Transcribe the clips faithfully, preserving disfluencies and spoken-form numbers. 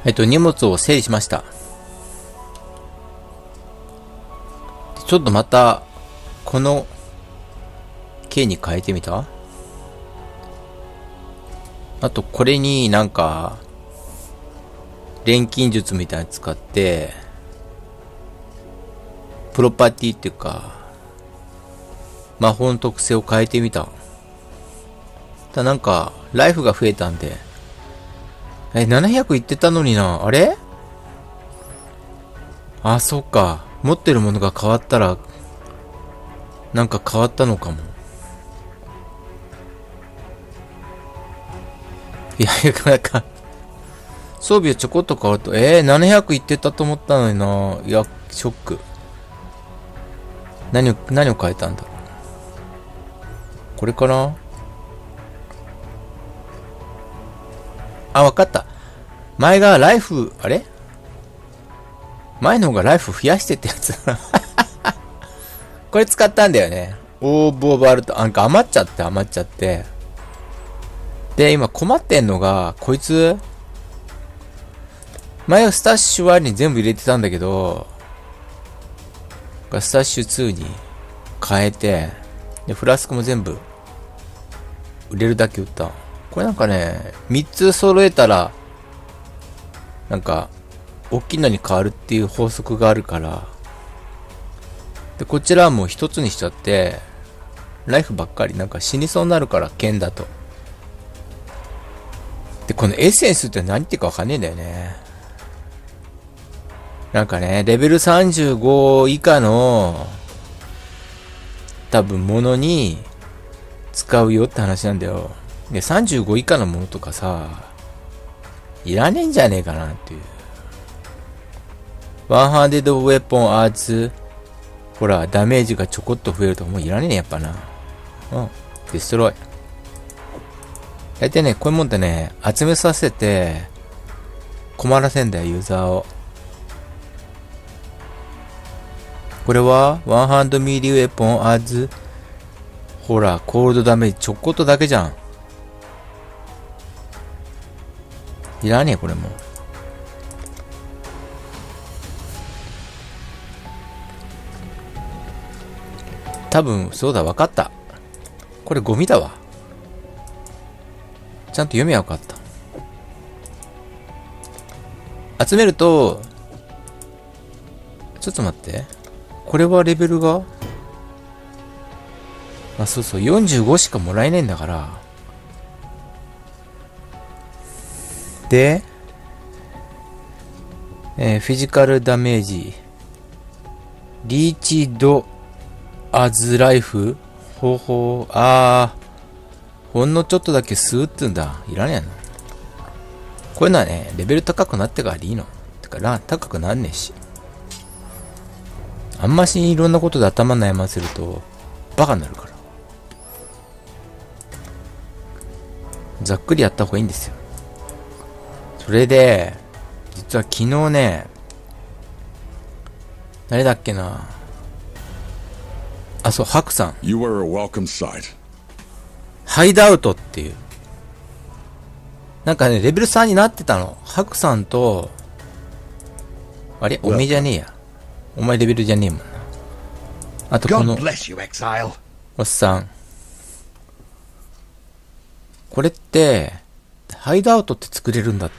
えっと、荷物を整理しました。ちょっとまた、この、K に変えてみた？あと、これになんか、錬金術みたいなの使って、プロパティっていうか、魔法の特性を変えてみた。ただなんか、ライフが増えたんで、え、ななひゃくいってたのにな。あれ？あ、そっか。持ってるものが変わったら、なんか変わったのかも。いや、なんか、装備をちょこっと変わると、えー、ななひゃくいってたと思ったのにな。いや、ショック。何を、何を変えたんだろう。これかな？あ、わかった。前がライフ、あれ？前の方がライフ増やしてってやつだな。これ使ったんだよね。オーボーバルト、なんか余っちゃって余っちゃって。で、今困ってんのが、こいつ、前はスタッシュワンに全部入れてたんだけど、スタッシュツーに変えて、で、フラスクも全部、売れるだけ売った。これなんかね、みっつ揃えたら、なんか、大きいのに変わるっていう法則があるから、で、こちらはもう一つにしちゃって、ライフばっかりなんか死にそうになるから、剣だと。で、このエッセンスって何言ってるかわかんねえんだよね。なんかね、レベルさんじゅうご以下の、多分物に使うよって話なんだよ。で、さんじゅうご以下のものとかさ、いらねえんじゃねえかなっていう。ワンハンデッドウェポンアーツ、ほら、ダメージがちょこっと増えるとかもういらねえねやっぱな。うん。デストロイ。大体ね、こういうもんってね、集めさせて、困らせんだよ、ユーザーを。これは、ワンハンドミリーウェポンアーツ、ほら、コールドダメージ、ちょこっとだけじゃん。いらねえ、これも。多分、そうだ、わかった。これゴミだわ。ちゃんと読みはわかった。集めると、ちょっと待って。これはレベルがあ、そうそう、よんじゅうごしかもらえないんだから。で、えー、フィジカルダメージ。リーチドアズライフ方法、あー、ほんのちょっとだけ吸うってんだ。いらねえな。こういうのはね、レベル高くなってからでいいの。てか、ラン高くなんねえし。あんましいろんなことで頭悩ませると、バカになるから。ざっくりやった方がいいんですよ。それで、実は昨日ね、誰だっけな。あ、そう、ハクさん。 You were a welcome sight. ハイドアウトっていう。なんかね、レベルさんになってたの。ハクさんと、あれおめえじゃねえや。お前レベルじゃねえもんな。あとこの、おっさん。これって、ハイドアウトって作れるんだって。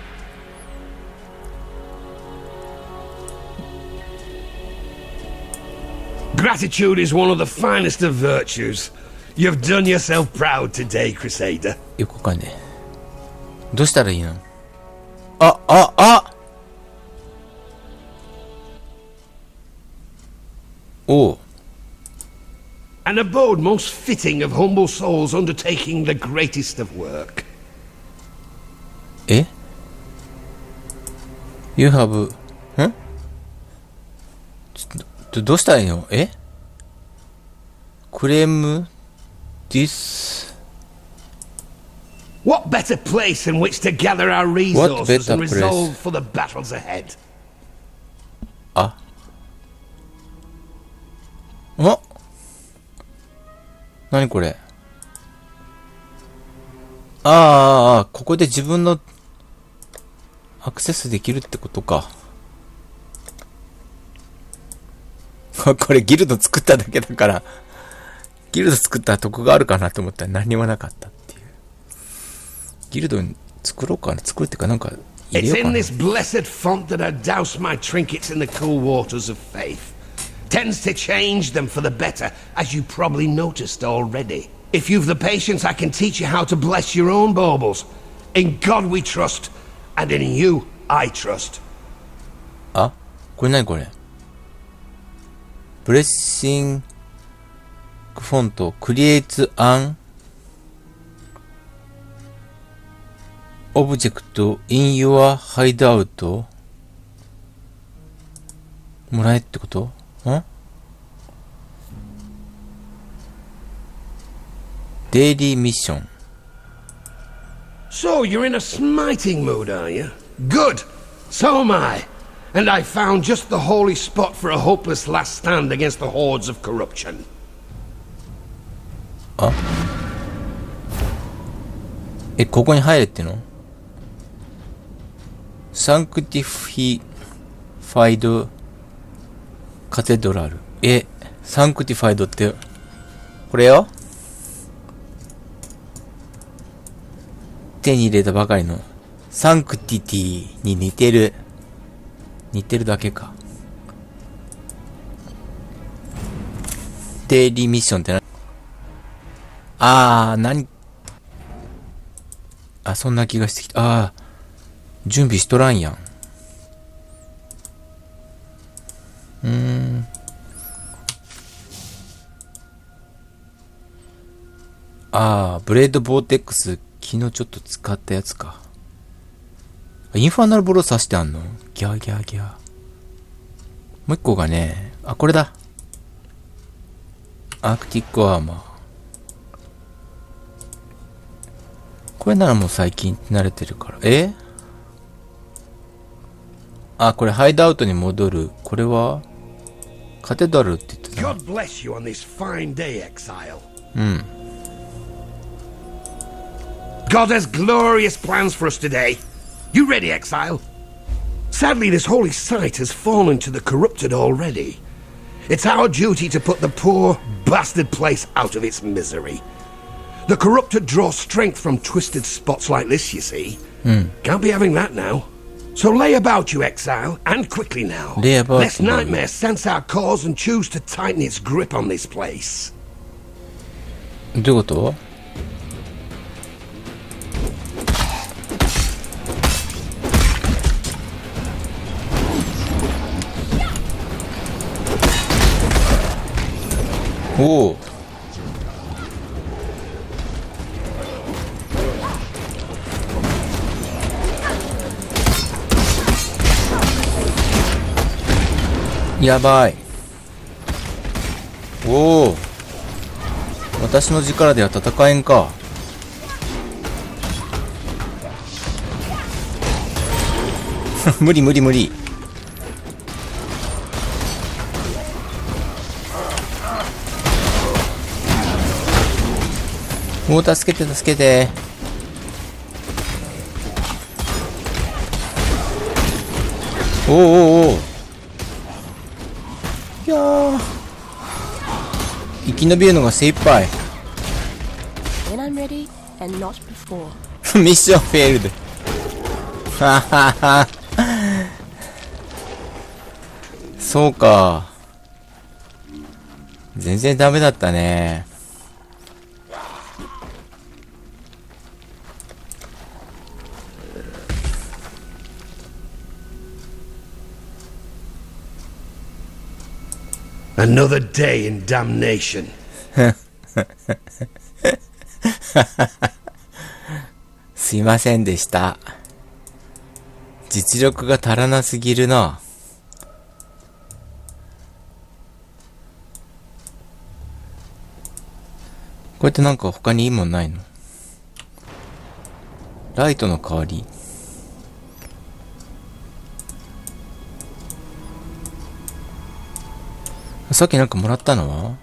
Gratitude is one of the finest of virtues. You've done yourself proud today, Crusader. よくわかんねえ。どうしたらいいの？あ、あ、あ！おう。 An abode most fitting of humble souls undertaking the greatest of work. え？ You have... ん？ちょっと、どうしたらいいの？え？クレーム this... What better place in which to gather our resources and resolve for the battles ahead? あ。お？何これ？ああ、ああ、ここで自分の、 アクセスできるってことか。これギルド作っただけだから、ギルド作ったら得があるかなと思ったら何にもなかったっていう。ギルド作ろうかな。作るってかなんか入れようかな。 It's in this blessed font that I douse my trinkets in the cool waters of faith. Tends to change them for the better, as you probably noticed already. If you've the patience, I can teach you how to bless your own baubles. In God we trust, and in you I trust. あ、これ何これ。ブレッシングフォント、クリエイツアンオブジェクト in your hideout もらえってこと？ん？デイリーミッション。 So you're in a smiting mood, are you? Good. So am I. And I found just the holy spot for a hopeless last stand against the hordes of corruption. あ？え、ここに入れっての？サンクティフィファイドカテドラル。え、サンクティファイドって、これよ？手に入れたばかりのサンクティティに似てる。似てるだけか。デイリーミッションってな、あー、なに、あ、そんな気がしてきた。あー、準備しとらんやん。うーん。あー、ブレードボーテックス、昨日ちょっと使ったやつか。インファーナルボロ刺してあんの？ギャーギャーギャー。もう一個がね、あ、これだ。アークティックアーマー。これならもう最近慣れてるから。え？あ、これハイドアウトに戻る。これはカテドラルって言ってたな。 God bless you on this fine day, exile. うん。 God has glorious plans for us today. You ready, exile? Sadly, this holy site has fallen to the corrupted already. It's our duty to put the poor, bastard place out of its misery. The corrupted draw strength from twisted spots like this, you see. Mm. Can't be having that now. So lay about you, exile, and quickly now. Lay about Lest you. Nightmare sense our cause and choose to tighten its grip on this place. どういうこと？おお。やばい。おお。私の力では戦えんか。無理無理無理。もう助けて助けて。おおおお。いやー、生き延びるのが精一杯。 When I'm ready and not before. ミッションフェイルド。ははは。そうか。全然ダメだったね。 Another day in damnation. すいませんでした。実力が足らなすぎるな。これってなんか他にいいもんないの？ライトの代わり。さっきなんかもらったのは？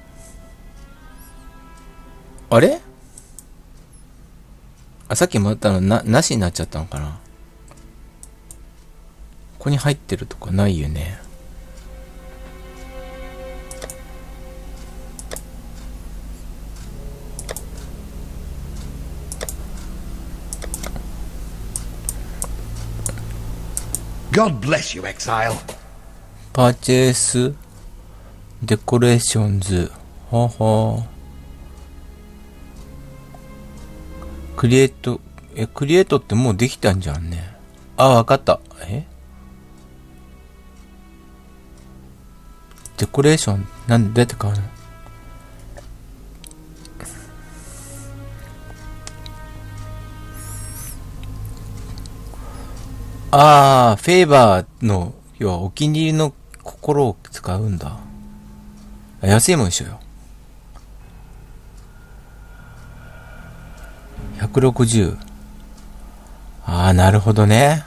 あれ？あ、さっきもらったのな、なしになっちゃったのかな？ ここに入ってるとかないよね。 God bless you, Exile. パーチェイスデコレーションズ。はは。クリエイト、え、クリエイトってもうできたんじゃんね。あ、わかった。えデコレーション、なんでどうやって変わるの？ああ、フェイバーの、要はお気に入りの心を使うんだ。安いもん一緒よ。ひゃくろくじゅう。ああ、なるほどね。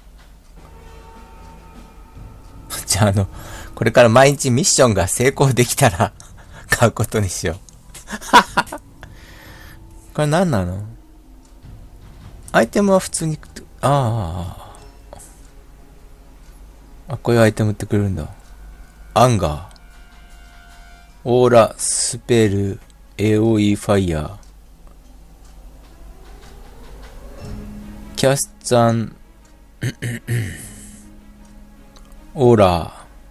じゃあ、あの、これから毎日ミッションが成功できたら、買うことにしよう。これ何なの？アイテムは普通に、ああ。あ、こういうアイテムってくれるんだ。アンガー。オーラ、スペル、エーオーイー ファイヤー。キャスツァン、オーラ。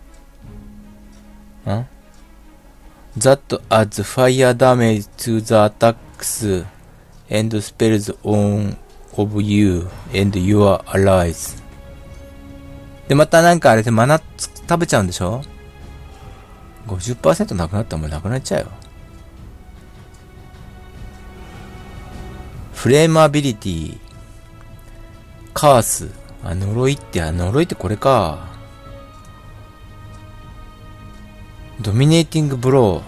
ん ?That adds fire damage to the attacks and spells on of you and your allies. で、またなんかあれでマナ食べちゃうんでしょ ?ごじゅっパーセント なくなったらもうなくなっちゃうよ。フレームアビリティ。カース。あ、呪いって、あ、呪いってこれか。ドミネーティングブロ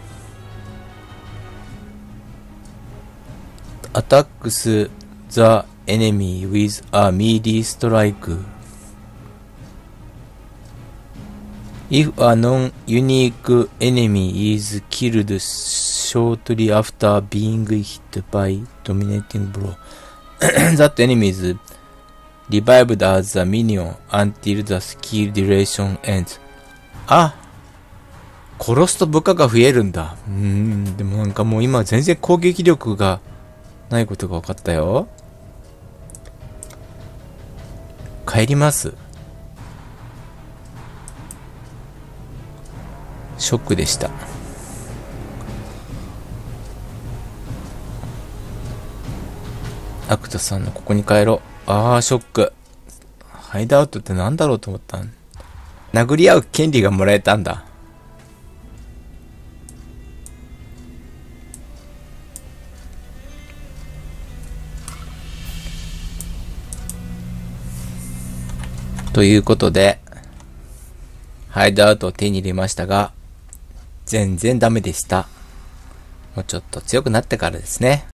ー。attacks the enemy with a melee strike.If a non-unique enemy is killed shortly after being hit by dominating blow, that enemy is revived as a minion until the skill duration ends. あ、殺すと部下が増えるんだ。うーん、でもなんかもう今全然攻撃力がないことが分かったよ。帰ります。ショックでした。アクトさんのここに帰ろう。ああ、ショック。ハイドアウトってなんだろうと思ったん。殴り合う権利がもらえたんだ。ということで、ハイドアウトを手に入れましたが、全然ダメでした。もうちょっと強くなってからですね。